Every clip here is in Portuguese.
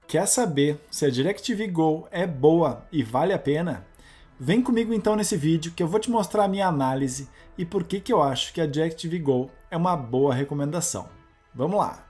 Quer saber se a DirecTV Go é boa e vale a pena? Vem comigo então nesse vídeo que eu vou te mostrar a minha análise e por que eu acho que a DirecTV Go é uma boa recomendação. Vamos lá!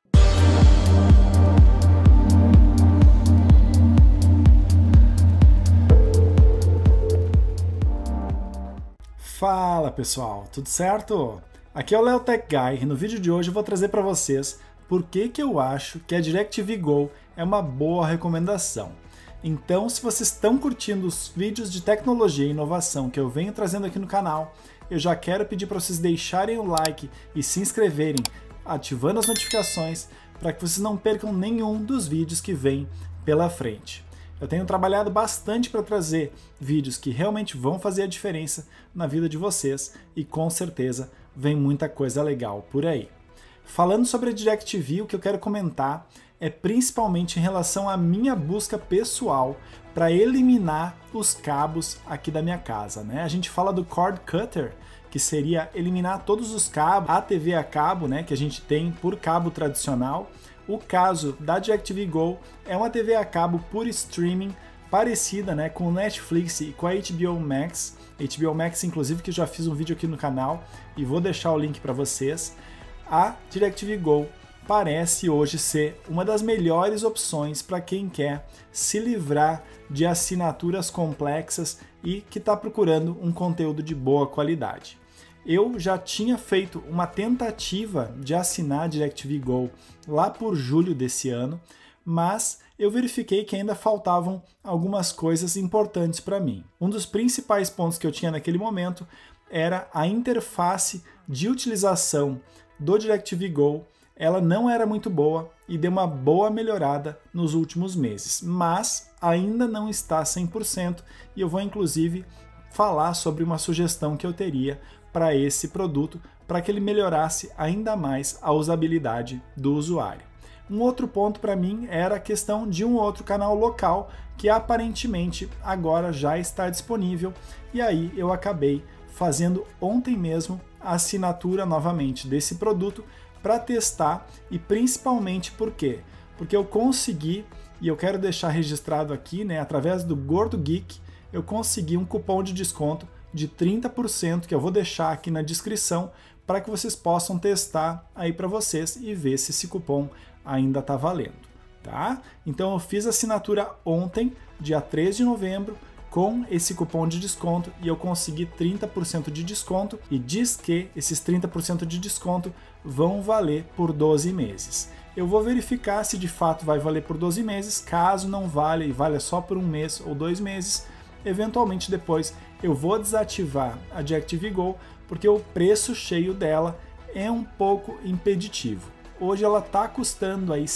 Fala pessoal, tudo certo? Aqui é o Léo Tech Guy e no vídeo de hoje eu vou trazer para vocês por que eu acho que a DirecTV Go é uma boa recomendação. Então, se vocês estão curtindo os vídeos de tecnologia e inovação que eu venho trazendo aqui no canal, eu já quero pedir para vocês deixarem o like e se inscreverem, ativando as notificações para que vocês não percam nenhum dos vídeos que vem pela frente. Eu tenho trabalhado bastante para trazer vídeos que realmente vão fazer a diferença na vida de vocês e com certeza vem muita coisa legal por aí. Falando sobre a DirecTV, o que eu quero comentar é principalmente em relação à minha busca pessoal para eliminar os cabos aqui da minha casa, né? A gente fala do cord cutter, que seria eliminar todos os cabos, a TV a cabo, né, que a gente tem por cabo tradicional. O caso da DirecTV Go é uma TV a cabo por streaming, parecida, né, com o Netflix e com a HBO Max. HBO Max, inclusive, que eu já fiz um vídeo aqui no canal e vou deixar o link para vocês. A DirecTV Go parece hoje ser uma das melhores opções para quem quer se livrar de assinaturas complexas e que está procurando um conteúdo de boa qualidade. Eu já tinha feito uma tentativa de assinar a DirecTV Go lá por julho desse ano, mas eu verifiquei que ainda faltavam algumas coisas importantes para mim. Um dos principais pontos que eu tinha naquele momento era a interface de utilização do DirecTV Go. Ela não era muito boa e deu uma boa melhorada nos últimos meses, mas ainda não está 100% e eu vou inclusive falar sobre uma sugestão que eu teria para esse produto para que ele melhorasse ainda mais a usabilidade do usuário. Um outro ponto para mim era a questão de um outro canal local que aparentemente agora já está disponível e aí eu acabei fazendo ontem mesmo a assinatura novamente desse produto para testar e principalmente por quê? Porque eu consegui, e eu quero deixar registrado aqui, né, através do Gordo Geek, eu consegui um cupom de desconto de 30% que eu vou deixar aqui na descrição para que vocês possam testar aí para vocês e ver se esse cupom ainda está valendo, tá? Então eu fiz a assinatura ontem, dia 3 de novembro, com esse cupom de desconto e eu consegui 30% de desconto e diz que esses 30% de desconto vão valer por 12 meses. Eu vou verificar se de fato vai valer por 12 meses, caso não valha e valha só por um mês ou 2 meses, eventualmente depois eu vou desativar a DirecTV Go porque o preço cheio dela é um pouco impeditivo. Hoje ela está custando aí R$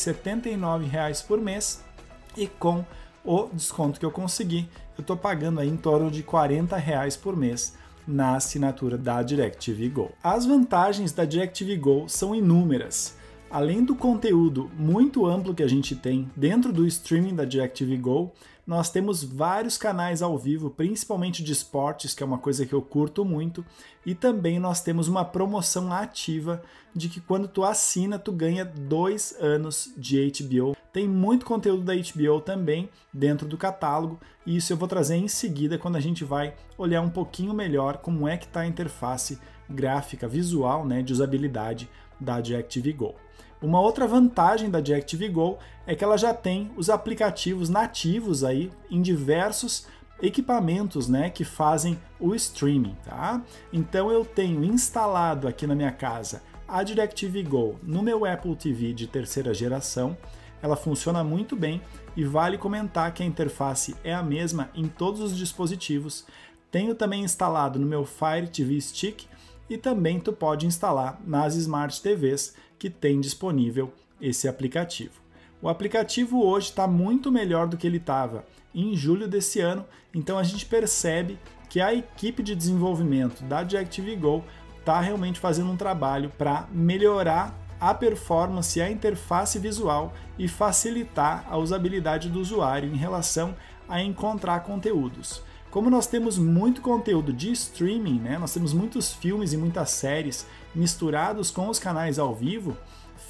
79,00 por mês e com o desconto que eu consegui, eu estou pagando aí em torno de R$ 40,00 por mês na assinatura da DirecTV Go. As vantagens da DirecTV Go são inúmeras. Além do conteúdo muito amplo que a gente tem dentro do streaming da DirecTV Go, nós temos vários canais ao vivo, principalmente de esportes, que é uma coisa que eu curto muito, e também nós temos uma promoção ativa de que quando tu assina, tu ganha 2 anos de HBO. Tem muito conteúdo da HBO também dentro do catálogo, e isso eu vou trazer em seguida quando a gente vai olhar um pouquinho melhor como é que está a interface gráfica, visual, né, de usabilidade da DirecTV Go. Uma outra vantagem da DirecTV Go é que ela já tem os aplicativos nativos aí em diversos equipamentos, né, que fazem o streaming, tá? Então eu tenho instalado aqui na minha casa a DirecTV Go no meu Apple TV de terceira geração. Ela funciona muito bem e vale comentar que a interface é a mesma em todos os dispositivos. Tenho também instalado no meu Fire TV Stick e também tu pode instalar nas Smart TVs que tem disponível esse aplicativo. O aplicativo hoje está muito melhor do que ele estava em julho desse ano, então a gente percebe que a equipe de desenvolvimento da DirecTV Go está realmente fazendo um trabalho para melhorar a performance e a interface visual e facilitar a usabilidade do usuário em relação a encontrar conteúdos. Como nós temos muito conteúdo de streaming, né? Nós temos muitos filmes e muitas séries misturados com os canais ao vivo,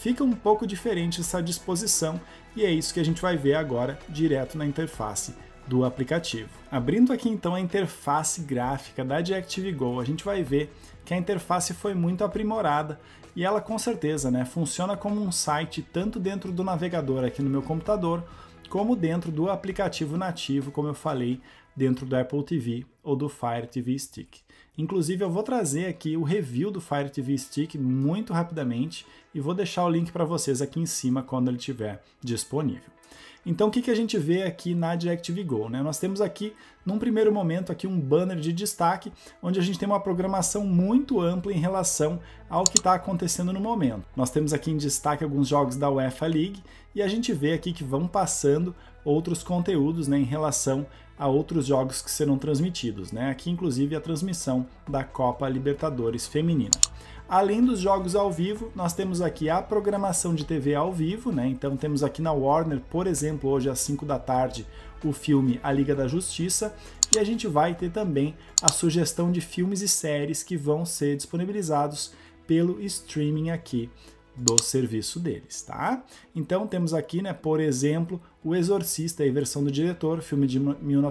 fica um pouco diferente essa disposição e é isso que a gente vai ver agora direto na interface do aplicativo. Abrindo aqui então a interface gráfica da DirecTV Go, a gente vai ver que a interface foi muito aprimorada e ela com certeza, né, funciona como um site tanto dentro do navegador aqui no meu computador, como dentro do aplicativo nativo, como eu falei, dentro do Apple TV ou do Fire TV Stick. Inclusive eu vou trazer aqui o review do Fire TV Stick muito rapidamente e vou deixar o link para vocês aqui em cima quando ele estiver disponível. Então o que a gente vê aqui na DirecTV Go, né? Nós temos aqui, num primeiro momento, aqui um banner de destaque, onde a gente tem uma programação muito ampla em relação ao que está acontecendo no momento. Nós temos aqui em destaque alguns jogos da UEFA League e a gente vê aqui que vão passando outros conteúdos, né, em relação a outros jogos que serão transmitidos, né? Aqui inclusive a transmissão da Copa Libertadores Feminina. Além dos jogos ao vivo, nós temos aqui a programação de TV ao vivo, né? Então temos aqui na Warner, por exemplo, hoje às 5 da tarde, o filme A Liga da Justiça, e a gente vai ter também a sugestão de filmes e séries que vão ser disponibilizados pelo streaming aqui do serviço deles, tá? Então temos aqui, né, por exemplo, O Exorcista, a versão do diretor, filme de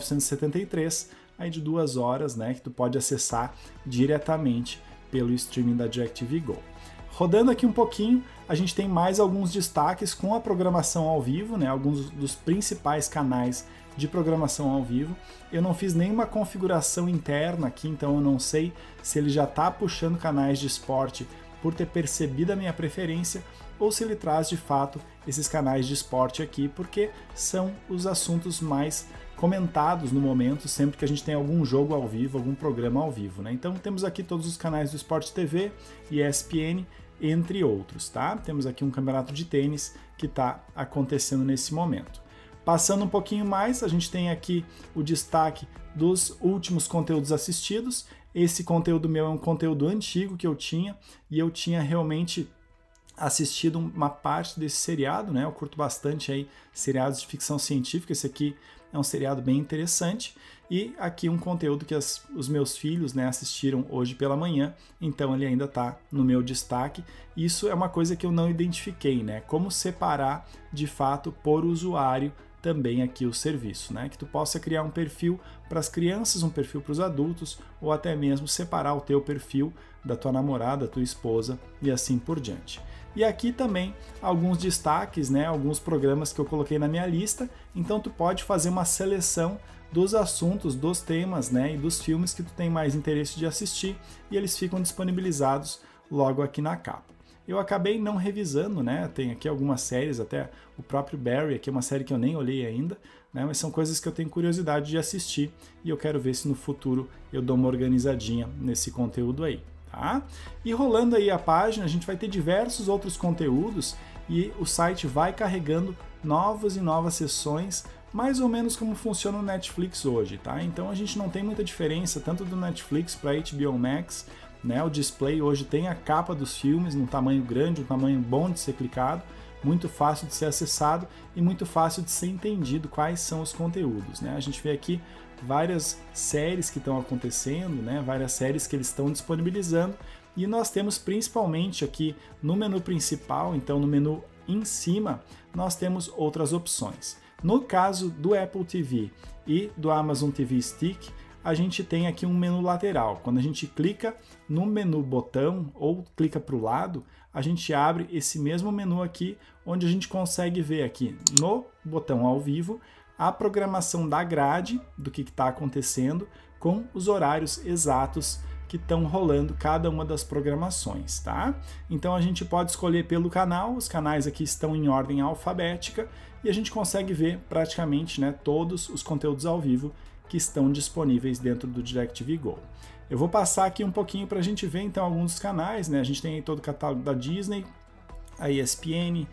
1973, aí de 2 horas, né, que tu pode acessar diretamente pelo streaming da DirecTV Go. Rodando aqui um pouquinho, a gente tem mais alguns destaques com a programação ao vivo, né, alguns dos principais canais de programação ao vivo. Eu não fiz nenhuma configuração interna aqui, então eu não sei se ele já está puxando canais de esporte por ter percebido a minha preferência ou se ele traz de fato esses canais de esporte aqui, porque são os assuntos mais comentados no momento, sempre que a gente tem algum jogo ao vivo, algum programa ao vivo, né? Então temos aqui todos os canais do Sport TV, ESPN, entre outros, tá? Temos aqui um campeonato de tênis que está acontecendo nesse momento. Passando um pouquinho mais, a gente tem aqui o destaque dos últimos conteúdos assistidos. Esse conteúdo meu é um conteúdo antigo que eu tinha, e eu tinha realmente assistido uma parte desse seriado, né? Eu curto bastante aí seriados de ficção científica, esse aqui é um seriado bem interessante, e aqui um conteúdo que os meus filhos, né, assistiram hoje pela manhã, então ele ainda está no meu destaque. Isso é uma coisa que eu não identifiquei, né? Como separar de fato por usuário também aqui o serviço, né? Que tu possa criar um perfil para as crianças, um perfil para os adultos, ou até mesmo separar o teu perfil da tua namorada, tua esposa e assim por diante. E aqui também alguns destaques, né? Alguns programas que eu coloquei na minha lista, então tu pode fazer uma seleção dos assuntos, dos temas, né? E dos filmes que tu tem mais interesse de assistir, e eles ficam disponibilizados logo aqui na capa. Eu acabei não revisando, né? Tem aqui algumas séries, até o próprio Barry, aqui é uma série que eu nem olhei ainda, né? Mas são coisas que eu tenho curiosidade de assistir e eu quero ver se no futuro eu dou uma organizadinha nesse conteúdo aí, tá? E rolando aí a página, a gente vai ter diversos outros conteúdos e o site vai carregando novas e novas sessões, mais ou menos como funciona o Netflix hoje, tá? Então a gente não tem muita diferença tanto do Netflix para HBO Max, né? O display hoje tem a capa dos filmes num tamanho grande, um tamanho bom de ser clicado, muito fácil de ser acessado e muito fácil de ser entendido quais são os conteúdos, né? A gente vê aqui várias séries que estão acontecendo, né? Várias séries que eles estão disponibilizando, e nós temos principalmente aqui no menu principal, então no menu em cima, nós temos outras opções. No caso do Apple TV e do Amazon TV Stick, a gente tem aqui um menu lateral. Quando a gente clica no menu botão ou clica para o lado, a gente abre esse mesmo menu aqui, onde a gente consegue ver aqui no botão ao vivo a programação da grade, do que está acontecendo, com os horários exatos que estão rolando cada uma das programações, tá? Então a gente pode escolher pelo canal, os canais aqui estão em ordem alfabética, e a gente consegue ver praticamente, né, todos os conteúdos ao vivo que estão disponíveis dentro do DirecTV Go. Eu vou passar aqui um pouquinho para a gente ver então alguns dos canais, né? A gente tem aí todo o catálogo da Disney, a ESPN,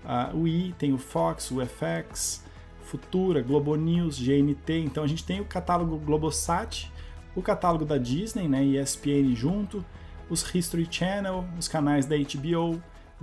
o I, tem o Fox, o FX, Futura, Globo News, GNT. Então a gente tem o catálogo Globosat, o catálogo da Disney, né, ESPN junto, os History Channel, os canais da HBO,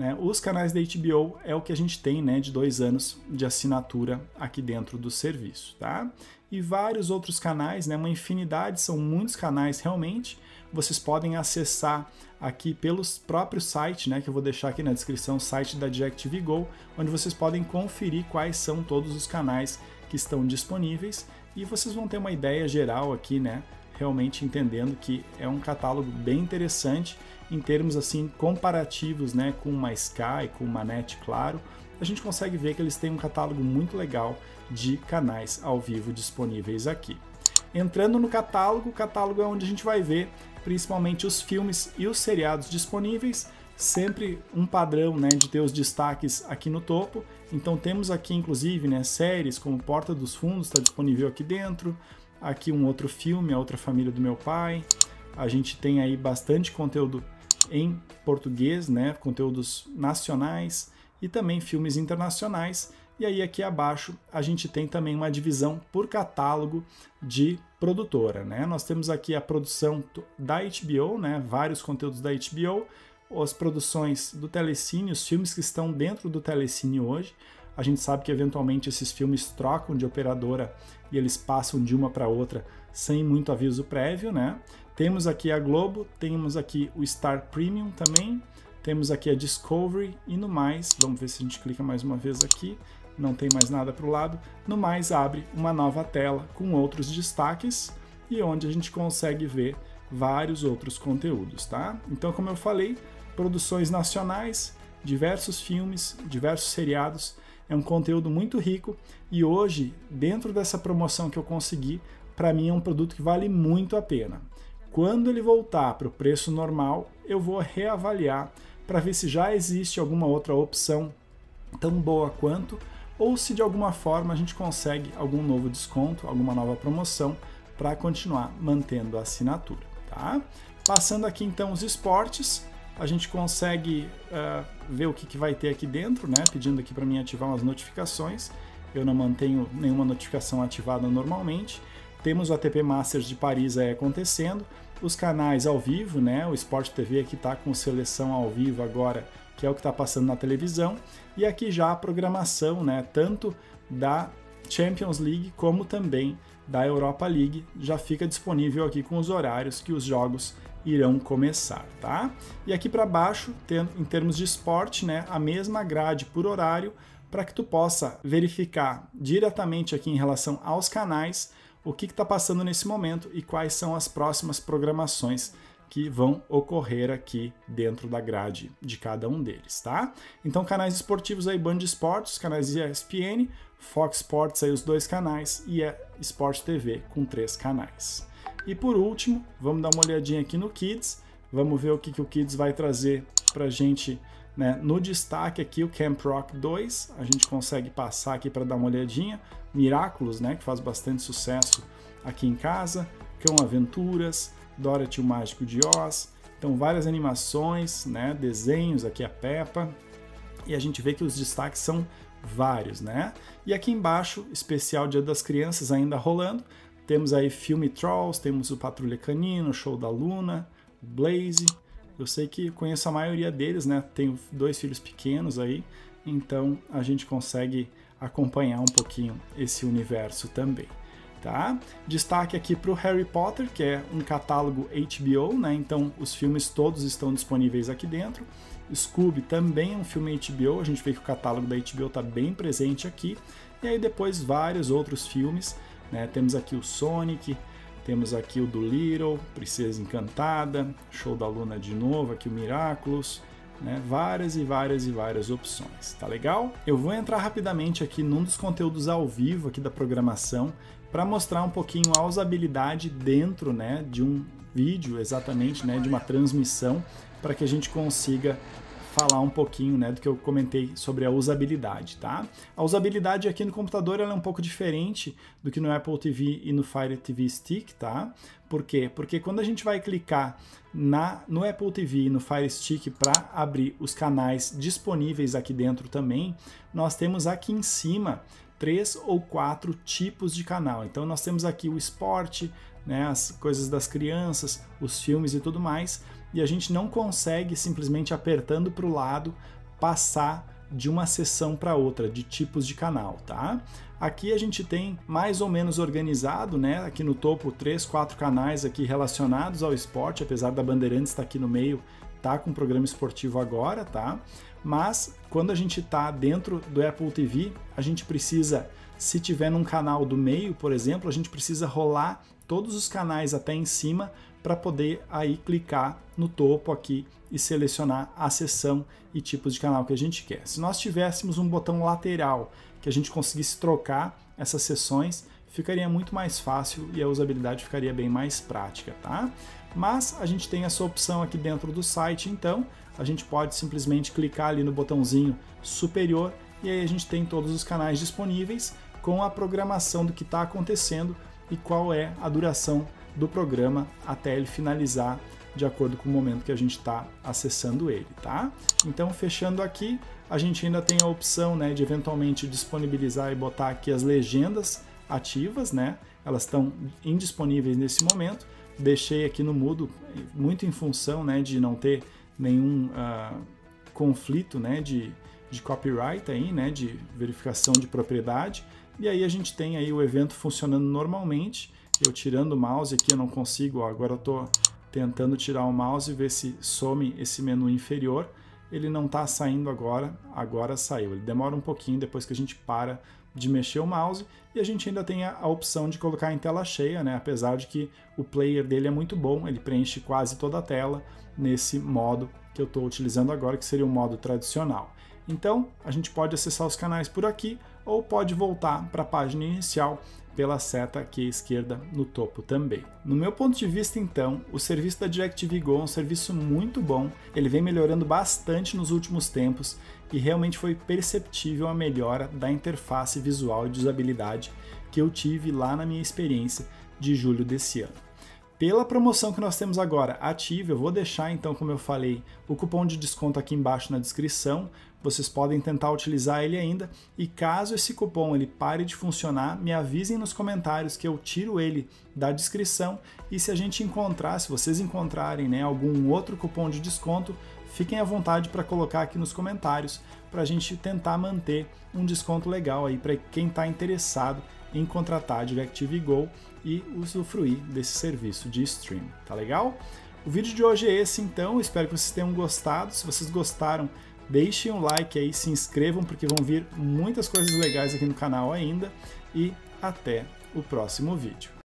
né? Os canais da HBO é o que a gente tem, né, de 2 anos de assinatura aqui dentro do serviço, tá? E vários outros canais, né, uma infinidade, são muitos canais realmente. Vocês podem acessar aqui pelos próprios sites, né, que eu vou deixar aqui na descrição, o site da DirecTV Go, onde vocês podem conferir quais são todos os canais que estão disponíveis e vocês vão ter uma ideia geral aqui, né, realmente entendendo que é um catálogo bem interessante em termos assim comparativos, né, com uma Sky, com uma NET, claro. A gente consegue ver que eles têm um catálogo muito legal de canais ao vivo disponíveis aqui. Entrando no catálogo, o catálogo é onde a gente vai ver principalmente os filmes e os seriados disponíveis, sempre um padrão, né, de ter os destaques aqui no topo. Então temos aqui inclusive, né, séries como Porta dos Fundos está disponível aqui dentro, aqui um outro filme, A Outra Família do Meu Pai. A gente tem aí bastante conteúdo em português, né, conteúdos nacionais e também filmes internacionais. E aí aqui abaixo a gente tem também uma divisão por catálogo de produtora, né? Nós temos aqui a produção da HBO, né? Vários conteúdos da HBO, as produções do Telecine, os filmes que estão dentro do Telecine hoje. A gente sabe que eventualmente esses filmes trocam de operadora e eles passam de uma para outra sem muito aviso prévio, né? Temos aqui a Globo, temos aqui o Star Premium também, temos aqui a Discovery e no mais, vamos ver se a gente clica mais uma vez aqui, não tem mais nada para o lado, no mais abre uma nova tela com outros destaques e onde a gente consegue ver vários outros conteúdos, tá? Então, como eu falei, produções nacionais, diversos filmes, diversos seriados, é um conteúdo muito rico e hoje, dentro dessa promoção que eu consegui, para mim é um produto que vale muito a pena. Quando ele voltar para o preço normal, eu vou reavaliar para ver se já existe alguma outra opção tão boa quanto, ou se de alguma forma a gente consegue algum novo desconto, alguma nova promoção para continuar mantendo a assinatura, tá? Passando aqui então os esportes, a gente consegue ver o que vai ter aqui dentro, né? Pedindo aqui para mim ativar umas notificações, eu não mantenho nenhuma notificação ativada normalmente. Temos o ATP Masters de Paris aí acontecendo, os canais ao vivo, né? O Sport TV aqui está com seleção ao vivo agora, que é o que está passando na televisão, e aqui já a programação, né, tanto da Champions League como também da Europa League, já fica disponível aqui com os horários que os jogos irão começar, tá? E aqui para baixo, em termos de esporte, né, a mesma grade por horário, para que tu possa verificar diretamente aqui em relação aos canais o que está passando nesse momento e quais são as próximas programações que vão ocorrer aqui dentro da grade de cada um deles, tá? Então, canais esportivos aí, Band Esportes, canais ESPN, Fox Sports aí os 2 canais e a Sport TV com 3 canais. E por último, vamos dar uma olhadinha aqui no Kids, vamos ver o que o Kids vai trazer pra gente, né? No destaque aqui o Camp Rock 2, a gente consegue passar aqui para dar uma olhadinha, Miraculous, né, que faz bastante sucesso aqui em casa, Cão Aventuras, Dorothy o Mágico de Oz, então várias animações, né, desenhos, aqui a Peppa, e a gente vê que os destaques são vários, né? E aqui embaixo, especial Dia das Crianças ainda rolando, temos aí filme Trolls, temos o Patrulha Canino, o Show da Luna, o Blaze, eu sei que conheço a maioria deles, né, tenho 2 filhos pequenos aí, então a gente consegue acompanhar um pouquinho esse universo também. Tá? Destaque aqui para o Harry Potter, que é um catálogo HBO, né? Então os filmes todos estão disponíveis aqui dentro. Scooby também é um filme HBO, a gente vê que o catálogo da HBO está bem presente aqui. E aí depois vários outros filmes, né? Temos aqui o Sonic, temos aqui o Dolittle, Princesa Encantada, Show da Luna de novo, aqui o Miraculous, né? Várias e várias opções, tá legal? Eu vou entrar rapidamente aqui num dos conteúdos ao vivo aqui da programação para mostrar um pouquinho a usabilidade dentro, né, de um vídeo, exatamente, né, de uma transmissão, para que a gente consiga falar um pouquinho, né, do que eu comentei sobre a usabilidade, tá? A usabilidade aqui no computador ela é um pouco diferente do que no Apple TV e no Fire TV Stick, tá? Por quê? Porque quando a gente vai clicar no Apple TV e no Fire Stick para abrir os canais disponíveis aqui dentro também, nós temos aqui em cima 3 ou 4 tipos de canal. Então nós temos aqui o esporte, né, as coisas das crianças, os filmes e tudo mais, e a gente não consegue simplesmente apertando para o lado passar de uma seção para outra, de tipos de canal, tá? Aqui a gente tem mais ou menos organizado, né? Aqui no topo, 3, 4 canais aqui relacionados ao esporte, apesar da Bandeirantes estar aqui no meio, tá com o programa esportivo agora, tá? Mas quando a gente tá dentro do Apple TV, a gente precisa, se tiver num canal do meio, por exemplo, a gente precisa rolar todos os canais até em cima para poder aí clicar no topo aqui e selecionar a seção e tipos de canal que a gente quer. Se nós tivéssemos um botão lateral que a gente conseguisse trocar essas seções, ficaria muito mais fácil e a usabilidade ficaria bem mais prática, tá? Mas a gente tem essa opção aqui dentro do site, então a gente pode simplesmente clicar ali no botãozinho superior e aí a gente tem todos os canais disponíveis com a programação do que está acontecendo e qual é a duração do programa até ele finalizar de acordo com o momento que a gente está acessando ele, tá? Então, fechando aqui, a gente ainda tem a opção, né, de eventualmente disponibilizar e botar aqui as legendas ativas, né? Elas estão indisponíveis nesse momento. Deixei aqui no mudo, muito em função, né, de não ter nenhum conflito, né, de copyright aí, né, de verificação de propriedade. E aí a gente tem aí o evento funcionando normalmente. Eu tirando o mouse aqui, eu não consigo, ó, agora eu estou tentando tirar o mouse e ver se some esse menu inferior. Ele não está saindo agora, agora saiu. Ele demora um pouquinho depois que a gente para de mexer o mouse e a gente ainda tem a opção de colocar em tela cheia, né? Apesar de que o player dele é muito bom, ele preenche quase toda a tela nesse modo que eu estou utilizando agora, que seria o modo tradicional. Então, a gente pode acessar os canais por aqui ou pode voltar para a página inicial pela seta aqui à esquerda no topo também. No meu ponto de vista, então, o serviço da DirecTV Go é um serviço muito bom, ele vem melhorando bastante nos últimos tempos e realmente foi perceptível a melhora da interface visual e de usabilidade que eu tive lá na minha experiência de julho desse ano. Pela promoção que nós temos agora ativa, eu vou deixar então, como eu falei, o cupom de desconto aqui embaixo na descrição. Vocês podem tentar utilizar ele ainda e caso esse cupom ele pare de funcionar, me avisem nos comentários que eu tiro ele da descrição e se a gente encontrar, se vocês encontrarem, né, algum outro cupom de desconto, fiquem à vontade para colocar aqui nos comentários para a gente tentar manter um desconto legal aí para quem está interessado em contratar a DirecTV Go e usufruir desse serviço de streaming, tá legal? O vídeo de hoje é esse então, espero que vocês tenham gostado. Se vocês gostaram, deixem um like aí, se inscrevam porque vão vir muitas coisas legais aqui no canal ainda e até o próximo vídeo.